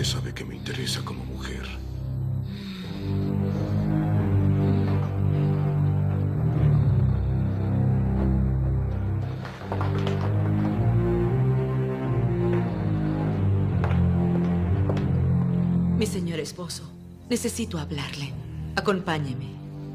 sabe que me interesa como mujer. Mi señor esposo, necesito hablarle. Acompáñeme.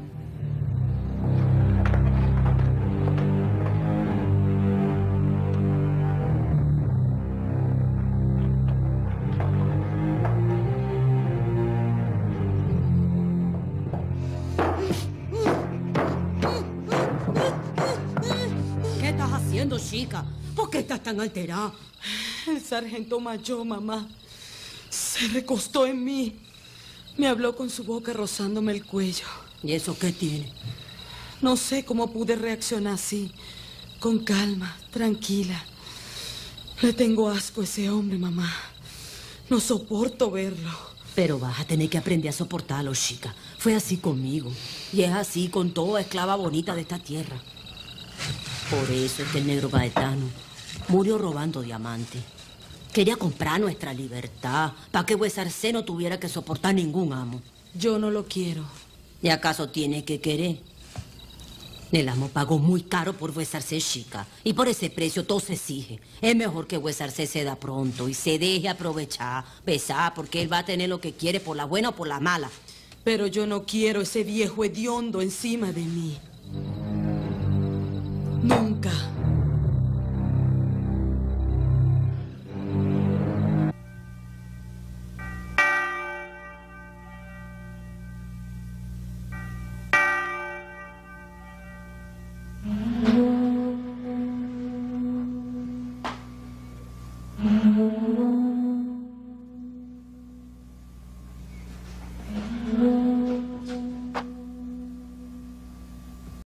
¿Qué estás haciendo, chica? ¿Por qué estás tan alterada? El sargento Mayo, mamá, se recostó en mí. Me habló con su boca rozándome el cuello. ¿Y eso qué tiene? No sé cómo pude reaccionar así, con calma, tranquila. Le tengo asco a ese hombre, mamá. No soporto verlo. Pero vas a tener que aprender a soportarlo, chica. Fue así conmigo. Y es así con toda esclava bonita de esta tierra. Por eso es que el negro Gaetano murió robando diamantes. Quería comprar nuestra libertad, para que Huesarcé no tuviera que soportar ningún amo. Yo no lo quiero. ¿Y acaso tiene que querer? El amo pagó muy caro por Huesarcé, chica. Y por ese precio todo se exige. Es mejor que Huesarcé se da pronto y se deje aprovechar, besar, porque él va a tener lo que quiere por la buena o por la mala. Pero yo no quiero ese viejo hediondo encima de mí.